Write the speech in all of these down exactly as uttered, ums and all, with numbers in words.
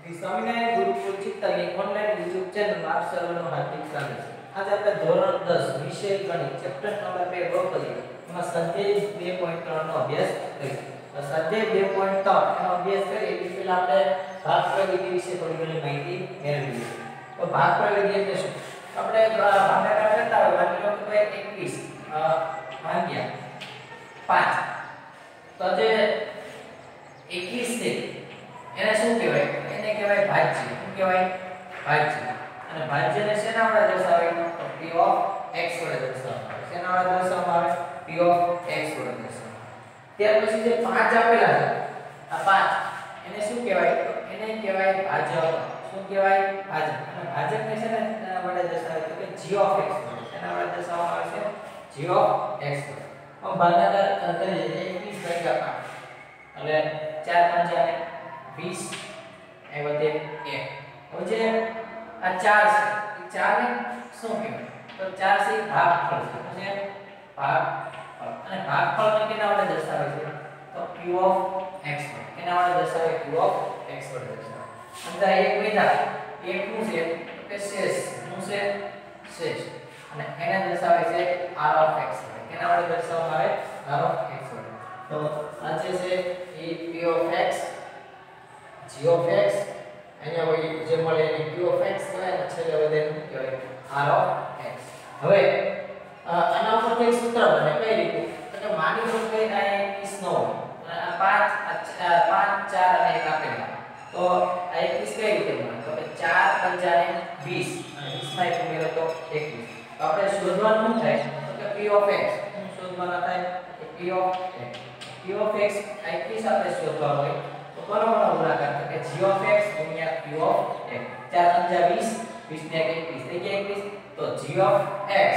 दी स्वामीनारायण गुरुकुल चित्तलની online YouTube ચેનલમાં આપ સર્વનું હાર્દિક સ્વાગત છે। આજે આપણે ધોરણ દસ વિષય ગણિત ચેપ્ટર નંબર બે બહુપદી એમાં સ્વાધ્યાય બે પોઈન્ટ ત્રણ નો અભ્યાસ કરીશું। તો સ્વાધ્યાય બે પોઈન્ટ ત્રણ એનો અભ્યાસ કરીએ એ પહેલા આપણે ભાગ પ્રવિધિ વિશે થોડી ઘણી માહિતી મેળવીએ। તો ભાગ પ્રવિધિ એટલે શું? આપણે ભાગાકાર કરતા હોય માની લો કે એકવીસ ભાગ્યા પાંચ, તો જે એકવીસ છે એને શું કહેવાય? એને કહેવાય ભાજ્ય। શું કહેવાય? ભાજ્ય। અને ભાજ્યને શેના વડે દર્શાવાય? તો p of x વડે દર્શાવવામાં આવે। શેના વડે દર્શાવવામાં આવે? p of x વડે દર્શાવવામાં આવે। ત્યાર પછી જે પાંચ આપેલા છે, આ પાંચ એને શું કહેવાય? તો એને કહેવાય ભાજક। શું કહેવાય? ભાજક। અને ભાજકને શેના વડે દર્શાવાય? તો કે g of x વડે। શેના વડે દર્શાવવામાં આવે છે? g of x વડે। હવે ભાગાકાર કરીએ એકવીસ ભાગ્યા પાંચ એટલે ચાર પંચા વીસ એ વધે એક। હવે જે આ ચાર છે એ ચાર ને શું કહેવાય? તો ચાર છે ભાગફળ છે। શું છે? ભાગફળ। અને ભાગફળને કેના વડે દર્શાવે છે? તો q of x વડે। કેના વડે દર્શાવે? q of x વડે દર્શાવે। અંદર એક વધ્યા, એક નું છે તો કે શેષ। શું છે? શેષ। અને એને દર્શાવે છે r of x વડે। કેના વડે દર્શાવવામાં આવે? r of x વડે। તો આ જે છે એ p of x, g of x, અહીંયા હોય જે મળે એને q of x કહેવાય ને છેલ્લે વધે એને કહેવાય r of x। હવે આના ઉપરથી એક સૂત્ર બને કઈ રીતે? તો કે માની લો કે આ એકવીસ નો હોય અને આ પાંચ પાંચ ચાર અને એક આપેલા, તો આ એકવીસ કઈ રીતે બને? તો કે ચાર પંચા ને વીસ અને વીસ માં એક ઉમેરો તો એકવીસ। તો આપણે શોધવાનું શું થાય? તો કે p of x શું શોધવાના થાય? તો p of x p of x એકવીસ આપણે શોધવા હોય તો કોનો કોનો ગુણાકાર? તો કે g of x ગુણ્યા q of x। ચાર પંચા વીસ, વીસ ને એકવીસ થઈ ગયા એકવીસ। તો g of x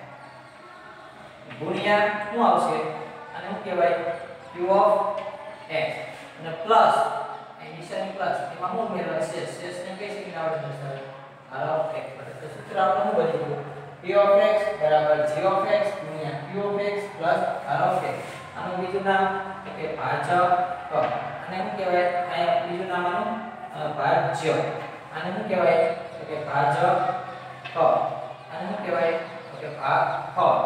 ગુણ્યા શું આવશે? અને શું કહેવાય? q of x અને પ્લસ એ નિશાની પ્લસ એમાં શું ઉમેરવા છે? શેષને કઈ સંખ્યા વડે દર્શાવે? r of x વડે। તો સૂત્ર આપણું શું બન્યું? p of x બરાબર g of x ગુણ્યા q of x plus r of x। આનું બીજું નામ તો કે ભાજક। આને શું કહેવાય? અહીંયા બીજું નામ આનું ભાજ્ય। આને શું કહેવાય? તો કે ભાજક। આને શું કહેવાય? તો કે ભાગફળ।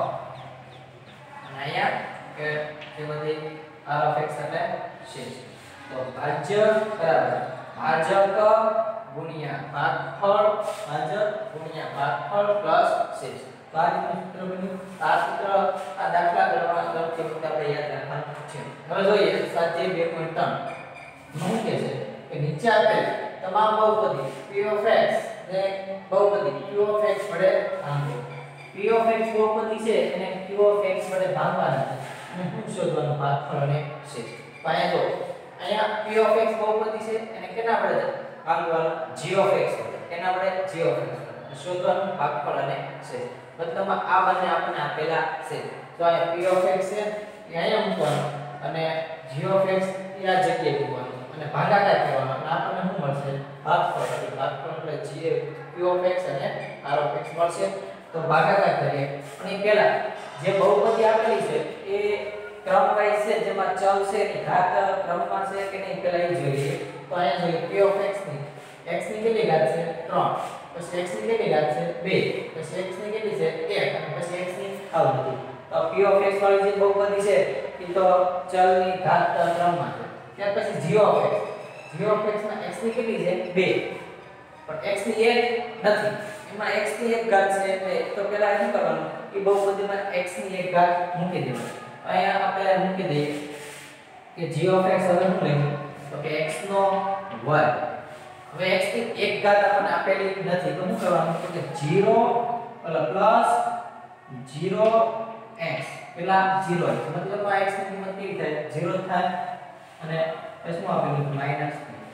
અને અહીંયા કે જે બધી r of x એટલે શેષ। તો ભાજ્ય બરાબર ભાજક ગુણ્યા ભાગફળ, ભાજક ગુણ્યા ભાગફળ પ્લસ શેષ। તો આ રીતનું સૂત્ર બન્યું। આ સૂત્ર આ દાખલા ગણવા કરતી વખતે આપણે યાદ રાખવાનું છે। હવે જોઈએ સ્વાધ્યાય બે પોઈન્ટ ત્રણ શું કહે છે કે નીચે આપેલ તમામ બહુપદી p of x ને બહુપદી q of x વડે ભાંગો। p of x બહુપદી છે એને q of x વડે ભાંગવાના છે અને શું શોધવાનું? ભાગફળ અને શેષ। તો અહીંયા જો અહીંયા p of x બહુપદી છે એને કેના વડે ભાંગવાનું? g of x વડે। કેના વડે? g of x વડે શોધવાનું ભાગફળ અને શેષ। મતલબમાં આ બંને આપણને આપેલા છે। તો અહીંયા p of x છે એ અહીંયા મૂકવાનું અને g of x એ આ જગ્યાએ મૂકવાનું અને ભાગાકાર કરવાનો અને આપણને શું મળશે? ભાગફળ। એટલે ભાગફળ એટલે g q of x અને r of x મળશે। તો ભાગાકાર કરીએ પણ એ પહેલા જે બહુપદી આપેલી છે એ ક્રમવાઇઝ છે, જેમાં ચલ છે એની ઘાત ક્રમમાં છે કે નહીં પહેલા એ જોઈએ। તો અહીંયા જોઈએ p of x ની x ની કેટલી ઘાત છે? ત્રણ, પછી x ની કેટલી ઘાત છે? બે, પછી x ની કેટલી છે? એક અને પછી x ની આવું બધું। તો p of x વાળી જે બહુપદી છે એ તો ચલની ઘાત ક્રમમાં છે। ત્યાર પછી g of x, g of x માં x ની કેટલી છે? બે, પણ x ની એક નથી, એમાં x ની એક ઘાત છે એટલે તો પહેલા શું કરવાનું? એ બહુપદીમાં x ની એક ઘાત મૂકી દેવાની। અહીંયા આપણે મૂકી દઈએ કે g of x હવે શું લખ્યું? તો કે x નો વર્ગ। હવે x ની એક ઘાત આપણને આપેલી નથી તો શું કરવાનું? તો કે ઝીરો પ્લસ ઝીરો x પેલા ઝીરો x મતલબ આ x ની કિંમત કેવી થાય? ઝીરો થાય અને એ શું આપેલું? માઈનસ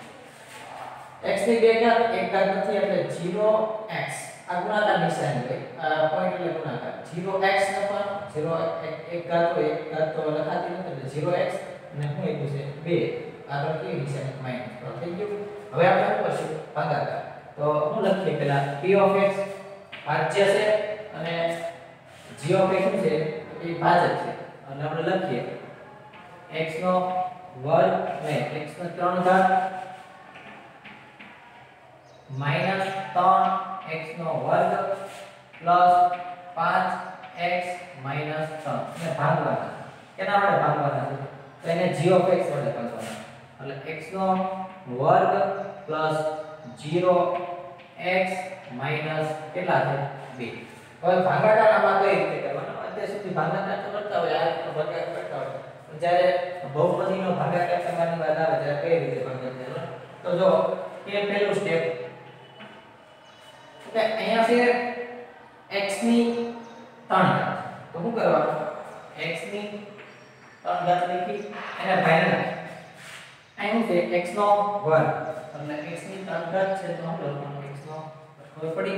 x ની બે ઘાત એક ઘાત નથી એટલે ઝીરો x આ ગુણાકાર નિશાની હોય, આ પોઈન્ટ એટલે ગુણાકાર। ઝીરો x ને પણ ઝીરો એક ઘાત હોય, એક ઘાત તો લખાતી નથી એટલે ઝીરો x અને શું આપ્યું છે? બે, આગળ કેવી નિશાની? માઈનસ। તો થઈ ગયું। હવે આપણે શું કરશું? ભાગાકાર। તો હું લખીએ પહેલા p of x ભાજ્ય છે અને g of x શું છે? એ ભાજક છે અને આપણે લખીએ x નો વર્ગ ને x નો ત્રણ ઘાત માઈનસ ત્રણ એક્સ નો વર્ગ પ્લસ પાંચ એક્સ માઈનસ ત્રણ ને ભાગવાના કેના વડે ભાગવાના છે તો એને g ઓફ x વડે ભાગવાના એટલે x નો વર્ગ પ્લસ ઝીરો એક્સ માઈનસ કેટલા છે બે હવે ભાગાકાર આમાં કઈ રીતે કરવાનો અત્યાર સુધી ભાગાકાર તો કરતા હોય આ તો ભાગાકાર કરતા હોય જ્યારે બહુપદીનો ભાગાકાર કરવાની વાત આવે ત્યારે કઈ રીતે ભાગાકાર તો જો કે પહેલું સ્ટેપ કે અહીંયા છે x ની ત્રણ ઘાત તો શું કરવાનું x ની ત્રણ ઘાત લખી એને ભાગ્યા અહીં છે x નો વર્ગ એટલે x ની ત્રણ ઘાત છે તો શું લખવાનું x નો ખબર પડી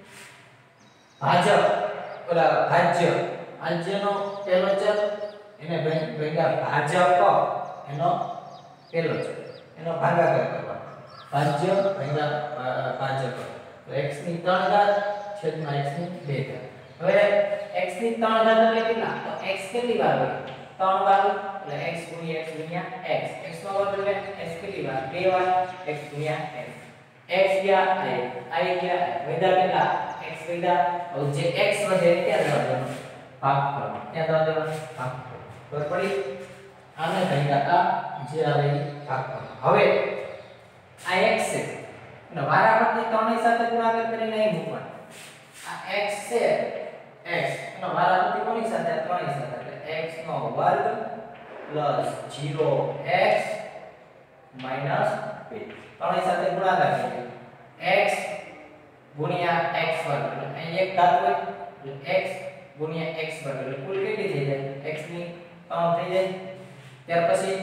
ભાજ્ય ઓલા ભાજ્ય ભાજ્યનો પહેલો ચલ એને ભેગા ભાજક એનો પહેલો ચલ એનો ભાગાકાર કરવાનો ભાજ્ય ભેગા ભાજક તો x ની ત્રણ ઘાત છેદમાં x ની બે ઘાત હવે x ની ત્રણ ઘાત એટલે કેટલા તો x કેટલી વાર હોય ત્રણ વાર એટલે x ગુણ્યા x ગુણ્યા x x નો વર્ગ એટલે x કેટલી વાર બે વાર x ગુણ્યા x x ગયા i i ગયા વૈધા કેટલા x વૈધા હવે જે x વધે ત્યાં જવા દેવાનો ભાગ કરવાનો ત્યાં જવા દેવાનો ભાગ ખબર પડી આને ભાગ્યા આ જે આવે એ ભાગ કરવાનો હવે આ x છે અને વારાફરતી ત્રણેય સાથે ગુણાકાર કરીને અહીં મૂકવાનો આ x છે x એનો વારાફરતી કોની સાથે ત્રણેય સાથે એટલે x નો વર્ગ પ્લસ ઝીરો એક્સ માઈનસ બે ત્રણેય સાથે ગુણાકાર કરીએ x ગુણ્યા x વર્ગ એટલે અહીં એક ઘાત હોય એટલે x ગુણ્યા x વર્ગ એટલે કુલ કેટલી થઈ જાય x ની ત્રણ થઈ જાય ત્યાર પછી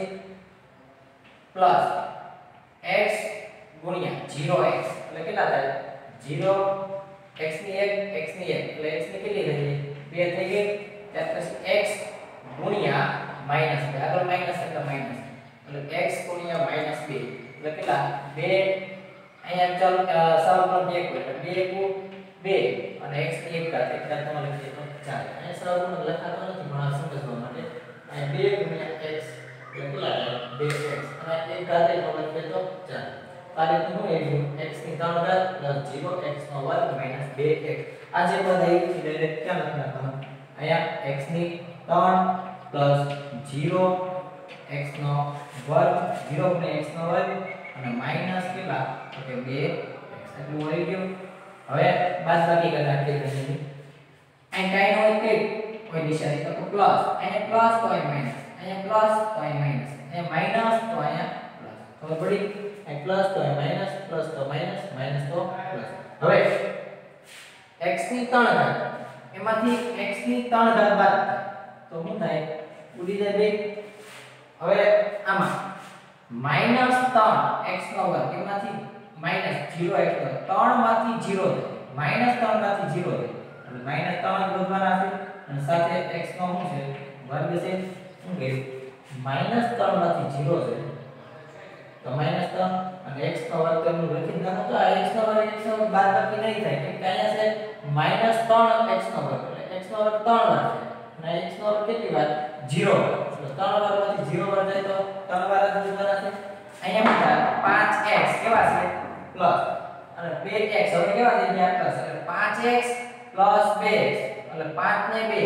પ્લસ x ગુણ્યા ઝીરો એક્સ એટલે કેટલા થાય ઝીરો x ની એક x ની એક એટલે x ની કેટલી થઈ ગઈ બે થઈ ગઈ ત્યાર પછી x ગુણ્યા માઈનસ બે આગળ માઈનસ એટલે માઈનસ એટલે x ગુણ્યા માઈનસ બે એટલે કેટલા બે અહીંયા ચાલ સરળ પર બે એટલે બે કુ બે અને x ની એક ઘાત એક ઘાત માં લખીએ તો ચાર અહીંયા સરળ પર લખાતો નથી પણ આ સમજવા માટે અહીંયા બે ગુણ્યા x એટલે કેટલા બે x અને એક ઘાત એ લખીએ તો ચાર આ રીતનું એનું x ની ત્રણ ઘાત પ્લસ ઝીરો x નો વર્ગ માઈનસ બે x આ જે પદ આવી છે ડાયરેક્ટ ક્યાં લખી નાખવાનું અહીંયા x ની ત્રણ પ્લસ ઝીરો x નો વર્ગ ઝીરો ગુણ્યા x નો વર્ગ અને માઈનસ કેટલા તો કે બે x એટલું આવી ગયું હવે બાદબાકી કરી નાખીએ અહીં કાઈ હોય તે કોઈ નિશાની તો પ્લસ અહીંયા પ્લસ તો અહીં માઈનસ અહીંયા પ્લસ તો અહીં માઈનસ અહીંયા માઈનસ તો અહીંયા પ્લસ ખબર પડી અહીં પ્લસ તો અહીં માઈનસ પ્લસ તો માઈનસ માઈનસ તો પ્લસ હવે x ની ત્રણ ઘાત એમાંથી x ની ત્રણ ઘાત બાદ થાય તો શું થાય ઉડી જાય બે હવે આમાં માઈનસ ત્રણ x નો વર્ગ એમાંથી માઈનસ ઝીરો x નો ત્રણ માંથી ઝીરો થાય માઈનસ ત્રણ માંથી ઝીરો થાય એટલે માઈનસ ત્રણ વધવાના છે અને સાથે x નો શું છે વર્ગ છે શું કહ્યું માઈનસ ત્રણ માંથી ઝીરો છે તો માઈનસ ત્રણ અને x નો વર્ગ એનું લખી નાખો તો આ x નો વર્ગ x નો વર્ગ બાદબાકી નહીં થાય કેમ કે અહીંયા છે માઈનસ ત્રણ x નો વર્ગ એટલે x નો વર્ગ ત્રણ વાર છે અને x નો વર્ગ કેટલી વાર ઝીરો એટલે ત્રણ વાર માંથી ઝીરો વાર જાય તો ત્રણ વાર જ વધવાના છે અહીંયા બધા પાંચ x કેવા છે પ્લસ અને બે x હવે કેવા થઈ ગયા પ્લસ એટલે પાંચ x પ્લસ બે x એટલે પાંચ ને બે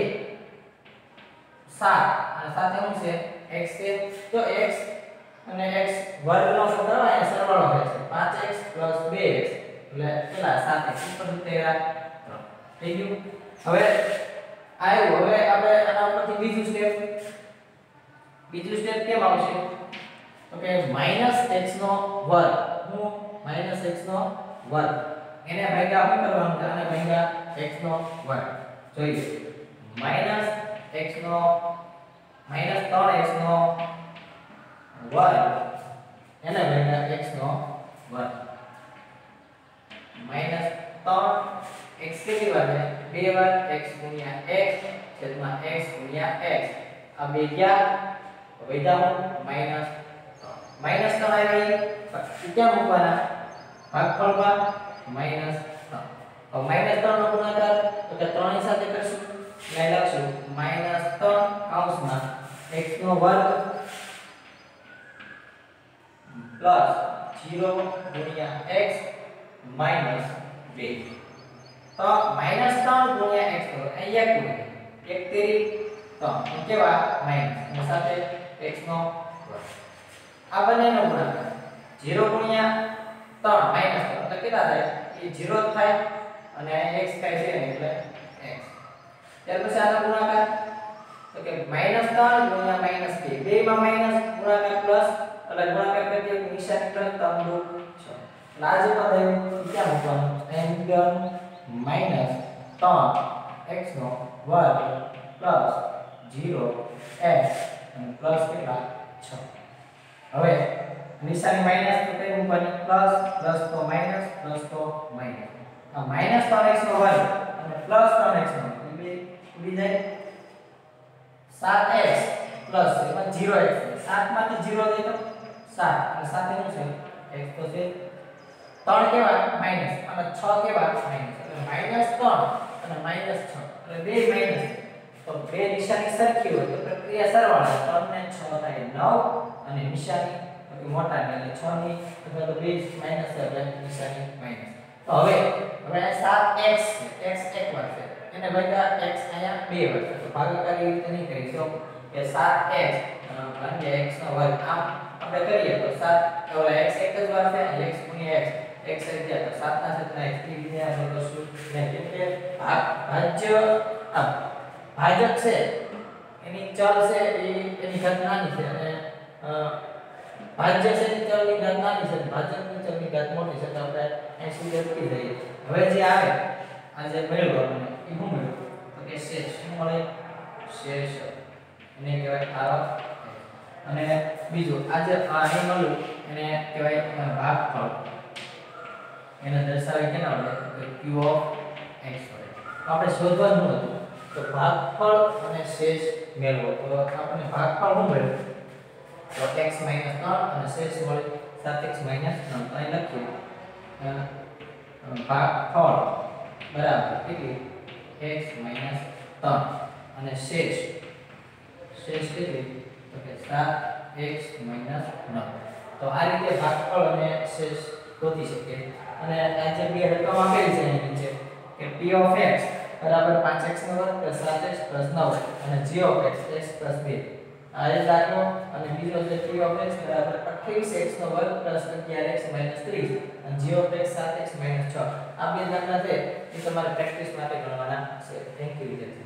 સાત અને સાથે શું છે x છે તો x અને x વર્ગનો સરવાળો અહીંયા સરવાળો થાય છે પાંચ x બે x એટલે કેટલા સાત x ઉપર તેરા થઈ ગયું હવે આવ્યું હવે આપણે આના ઉપરથી બીજું સ્ટેપ બીજું સ્ટેપ કેમ આવશે તો કે માઈનસ x નો વર્ગ હું માઈનસ x નો વર્ગ એને ભાગ્યા શું કરવાનું છે આને ભાગ્યા x નો વર્ગ જોઈએ માઈનસ x નો માઈનસ ત્રણ x નો વર્ગ એને ભાગ્યા x નો વર્ગ માઈનસ ત્રણ x કેટલી વાર છે બે વાર x ગુણ્યા x છેદમાં x ગુણ્યા x આ બે ગયા વૈધા માઈનસ માઈનસ ત્રણ આવી ક્યાં મૂકવાના ભાગફળમાં માઈનસ ત્રણ હવે માઈનસ ત્રણ નો ગુણાકાર તો કે ત્રણ સાથે કરશું એટલે લખશું માઈનસ ત્રણ કૌંસમાં x નો વર્ગ પ્લસ ઝીરો ગુણ્યા x માઈનસ બે. તો માઈનસ ત્રણ ગુણ્યા x તો અહીંયા ગુણ્યા એક તેરી ત્રણ કેવા માઈનસ અને સાથે x નો વર્ગ. આ બંનેનો ગુણાકાર ઝીરો ગુણ્યા ત્રણ માઈનસ ત્રણ તો કેટલા થાય? એ ઝીરો જ થાય અને x થાય છે એટલે x. ત્યાર પછી આનો ગુણાકાર તો કે માઈનસ ત્રણ ગુણ્યા માઈનસ બે. બે માં માઈનસ ગુણાકાર પ્લસ એટલે ગુણાકાર કરી દઈએ નિશાની પ્લસ ત્રણ દુ છ. લાજે પદ આવ્યું ક્યાં મૂકવાનું? એંગલ માઈનસ ત્રણ x નો વર્ગ પ્લસ ઝીરો x અને પ્લસ કેટલા છ. હવે નિશાની માઈનસ તો કઈ મૂકવાની? પ્લસ પ્લસ તો માઈનસ પ્લસ તો માઈનસ. આ માઈનસ ત્રણ x નો વર્ગ અને પ્લસ ત્રણ x નો બે ઉડી જાય સાત x પ્લસ એમાં ઝીરો x. સાત માંથી ઝીરો જાય તો સાત અને સાત એનું છે x તો છે ત્રણ કેવા માઈનસ અને છ કેવા માઈનસ એટલે માઈનસ ત્રણ અને માઈનસ છ એટલે બે માઈનસ. તો બે નિશાની સરખી હોય તો પ્રક્રિયા સરવાળા ત્રણ ને છ થાય નવ અને નિશાની તો મોટા ને એટલે છ ની અથવા તો બે માઈનસ એટલે નિશાની માઈનસ. તો હવે હવે સાત x છે x એક વાર છે એને ભાગ્યા x અહીંયા બે વાર છે. તો ભાગાકારી રીતે નહીં કરીશું કે સાત x ભાગ્યા x નો વર્ગ આમ આપણે કરીએ તો સાત ઓલા x એક જ વાર છે x ગુણ્યા x x એક જાય તો સાત ના છેદમાં x થી ગુણ્યા આપણે કરશું નહીં કેમ કે ભાજ્ય આ ભાજક છે એની ચલ છે એ એની ઘાત નાની છે અને ભાજ્ય છે એની ચલની ઘાત નાની છે ભાજકની ચલની ઘાત મોટી છે તો આપણે અહીં સુધી અટકી જઈએ. હવે જે આવે આ જે મેળવો આપણે એ શું મેળવો તો કે શેષ. શું મળે? શેષ એને કહેવાય આવક. અને બીજું આ જે અહીં મળ્યું એને કહેવાય ભાગફળ. એને દર્શાવે કેના વડે? તો q ઓફ x વડે. આપણે શોધવાનું હતું તો ભાગફળ અને શેષ મેળવો. તો આપણે ભાગફળ શું મેળવ્યું? તો x - ત્રણ અને શેષ મળે સાત x - ત્રણ. તો અહીં લખીએ ભાગફળ બરાબર કેટલી? x - ત્રણ અને શેષ શેષ કેટલી? તો કે સાત x - નવ. તો આ રીતે ભાગફળ અને શેષ ગોતી શકીએ. અને આ જે બે રકમ આપેલી છે એની નીચે કે p of x બરાબર પાંચ x નો વર્ગ પ્લસ સાત x પ્લસ નવ અને g of x x plus બે. આ એક દાખલો અને બીજો છે p of x બરાબર અઠ્યાવીસ x નો વર્ગ પ્લસ અગિયાર x માઈનસ ત્રીસ અને g of x સાત x માઈનસ છ. આ બે દાખલા છે એ તમારે પ્રેક્ટિસ માટે ગણવાના છે. થેન્ક યુ વિદ્યાર્થી.